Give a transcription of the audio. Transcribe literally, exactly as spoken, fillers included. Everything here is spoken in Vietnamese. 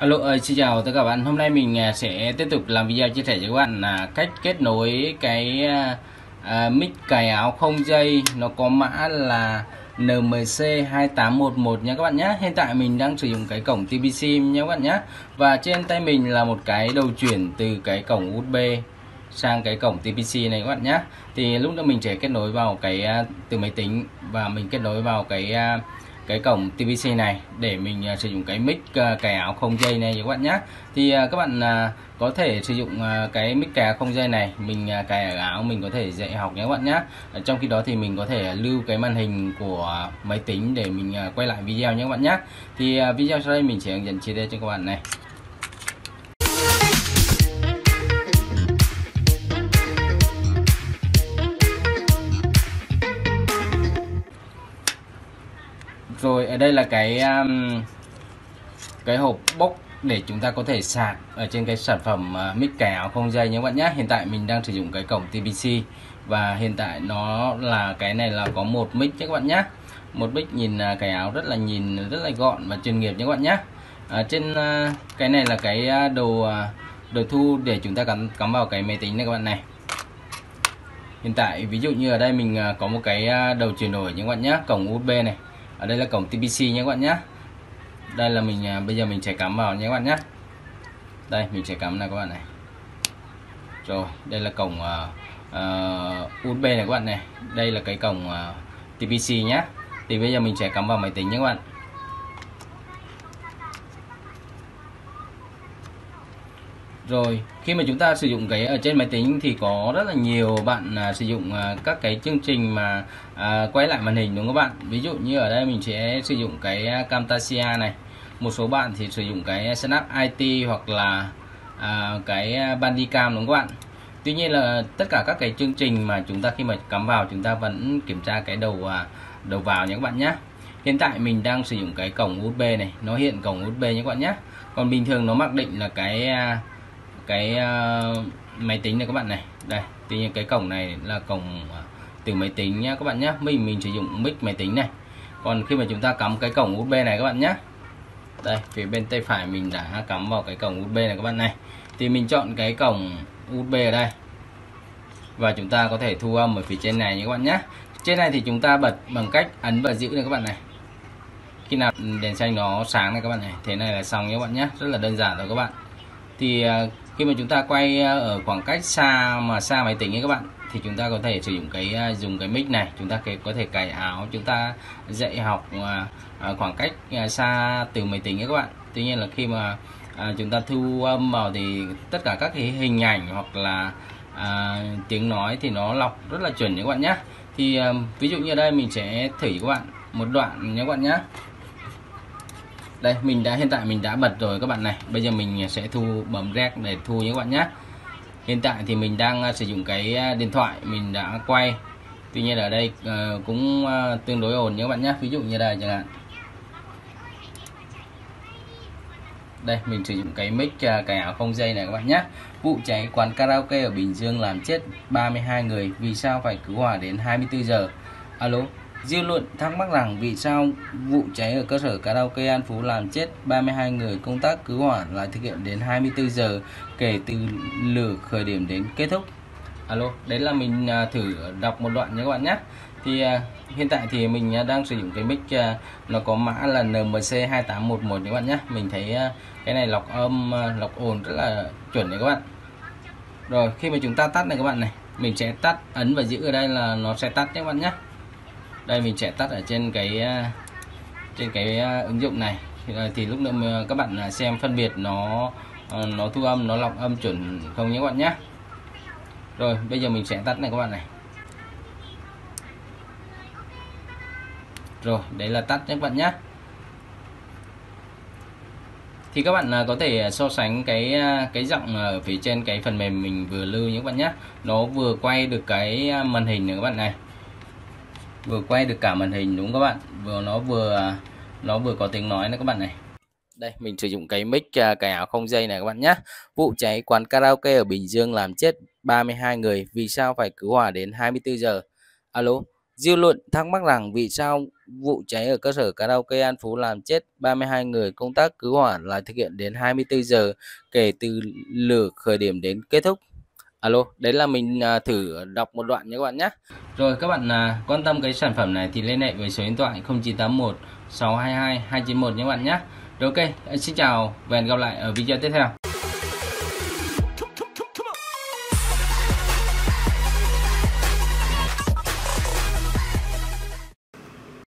Alo, ờ, xin chào tất cả các bạn. Hôm nay mình à, sẽ tiếp tục làm video chia sẻ cho các bạn là cách kết nối cái à, à, mic cài áo không dây, nó có mã là N M C hai tám một một nha các bạn nhé. Hiện tại mình đang sử dụng cái cổng tê pê sim nha các bạn nhé. Và trên tay mình là một cái đầu chuyển từ cái cổng u ét bê sang cái cổng tê pê xê này các bạn nhé. Thì lúc đó mình sẽ kết nối vào cái à, từ máy tính và mình kết nối vào cái à, cái cổng tê pê xê này để mình uh, sử dụng cái mic uh, cài áo không dây này các bạn nhé. Thì uh, các bạn uh, có thể sử dụng uh, cái mic cài áo không dây này, mình uh, cài ở áo, mình có thể dạy học nhé các bạn nhé. Ở trong khi đó thì mình có thể lưu cái màn hình của máy tính để mình uh, quay lại video nhé các bạn nhé. Thì uh, video sau đây mình sẽ hướng dẫn chi tiết cho các bạn này. Rồi ở đây là cái um, cái hộp box để chúng ta có thể sạc ở trên cái sản phẩm uh, mic cài áo không dây nhé các bạn nhé. Hiện tại mình đang sử dụng cái cổng tê pê xê và hiện tại nó là cái này là có một mic nhé các bạn nhé. Một mic nhìn uh, cài áo rất là nhìn rất là gọn và chuyên nghiệp nhé các bạn nhé. Ở trên uh, cái này là cái uh, đồ uh, đồ thu để chúng ta cắm cắm vào cái máy tính này các bạn này. Hiện tại ví dụ như ở đây mình uh, có một cái uh, đầu chuyển đổi nhé các bạn nhé, cổng u ét bê này. Ở đây là cổng tê pê xê nhé các bạn nhé. Đây là mình à, bây giờ mình sẽ cắm vào nhé các bạn nhé. Đây mình sẽ cắm này các bạn này. Rồi đây là cổng uh, uh, u ét bê này các bạn này. Đây là cái cổng uh, tê pê xê nhé. Thì bây giờ mình sẽ cắm vào máy tính nhé các bạn. Rồi khi mà chúng ta sử dụng cái ở trên máy tính thì có rất là nhiều bạn à, sử dụng à, các cái chương trình mà à, quay lại màn hình đúng không các bạn. Ví dụ như ở đây mình sẽ sử dụng cái Camtasia này. Một số bạn thì sử dụng cái Snap i tê hoặc là à, cái Bandicam đúng không các bạn. Tuy nhiên là tất cả các cái chương trình mà chúng ta khi mà cắm vào chúng ta vẫn kiểm tra cái đầu à, đầu vào nhé các bạn nhé. Hiện tại mình đang sử dụng cái cổng u ét bê này, nó hiện cổng u ét bê nhé các bạn nhé. Còn bình thường nó mặc định là cái à, cái uh, máy tính này các bạn này. Đây tuy nhiên cái cổng này là cổng uh, từ máy tính nhá các bạn nhé. Mình mình sử dụng mic máy tính này. Còn khi mà chúng ta cắm cái cổng u ét bê này các bạn nhé, đây phía bên tay phải mình đã cắm vào cái cổng u ét bê này các bạn này, thì mình chọn cái cổng u ét bê ở đây và chúng ta có thể thu âm ở phía trên này nhé các bạn nhé. Trên này thì chúng ta bật bằng cách ấn và giữ này các bạn này. Khi nào đèn xanh nó sáng này các bạn này, thế này là xong nhé các bạn nhé. Rất là đơn giản rồi các bạn. Thì uh, khi mà chúng ta quay ở khoảng cách xa mà xa máy tính ấy các bạn, thì chúng ta có thể sử dụng cái dùng cái mic này, chúng ta có thể cài áo, chúng ta dạy học uh, khoảng cách uh, xa từ máy tính ấy các bạn. Tuy nhiên là khi mà uh, chúng ta thu âm vào thì tất cả các cái hình ảnh hoặc là uh, tiếng nói thì nó lọc rất là chuẩn nhé các bạn nhé. Thì uh, ví dụ như ở đây mình sẽ thử các bạn một đoạn nhé các bạn nhé. Đây mình đã hiện tại mình đã bật rồi các bạn này. Bây giờ mình sẽ thu, bấm rec để thu nhé các bạn nhé. Hiện tại thì mình đang sử dụng cái điện thoại mình đã quay. Tuy nhiên ở đây uh, cũng uh, tương đối ổn nhé các bạn nhé. Ví dụ như đây chẳng hạn. Đây mình sử dụng cái mic uh, cài áo không dây này các bạn nhé. Vụ cháy quán karaoke ở Bình Dương làm chết ba mươi hai người, vì sao phải cứu hỏa đến hai mươi tư giờ? Alo. Dư luận thắc mắc rằng vì sao vụ cháy ở cơ sở karaoke An Phú làm chết ba mươi hai người, công tác cứu hỏa lại thực hiện đến hai mươi tư giờ kể từ lửa khởi điểm đến kết thúc. Alo, đấy là mình thử đọc một đoạn nhé các bạn nhé. Thì uh, hiện tại thì mình đang sử dụng cái mic uh, nó có mã là N M C hai tám một một các bạn nhé. Mình thấy uh, cái này lọc âm, uh, lọc ồn rất là chuẩn đấy các bạn. Rồi khi mà chúng ta tắt này các bạn này, mình sẽ tắt, ấn và giữ ở đây là nó sẽ tắt nhé các bạn nhé. Đây mình sẽ tắt ở trên cái trên cái ứng dụng này thì, thì lúc nữa các bạn xem phân biệt nó nó thu âm, nó lọc âm chuẩn không nhé các bạn nhé. Rồi bây giờ mình sẽ tắt này các bạn này. Rồi đấy là tắt nhé các bạn nhé. Thì các bạn có thể so sánh cái cái giọng ở phía trên cái phần mềm mình vừa lưu nhé các bạn nhé. Nó vừa quay được cái màn hình này các bạn này, vừa quay được cả màn hình đúng không các bạn, vừa nó vừa nó vừa có tiếng nói này các bạn này. Đây mình sử dụng cái mic cài áo không dây này các bạn nhé. Vụ cháy quán karaoke ở Bình Dương làm chết ba mươi hai người, vì sao phải cứu hỏa đến hai mươi tư giờ? Alo. Dư luận thắc mắc rằng vì sao vụ cháy ở cơ sở karaoke An Phú làm chết ba mươi hai người. Công tác cứu hỏa là thực hiện đến hai mươi tư giờ kể từ lửa khởi điểm đến kết thúc. Alo, đấy là mình à, thử đọc một đoạn nhé các bạn nhé. Rồi các bạn à, quan tâm cái sản phẩm này thì liên hệ với số điện thoại không chín tám một sáu hai hai hai chín một nhé các bạn nhé. Rồi ok, xin chào và hẹn gặp lại ở video tiếp theo.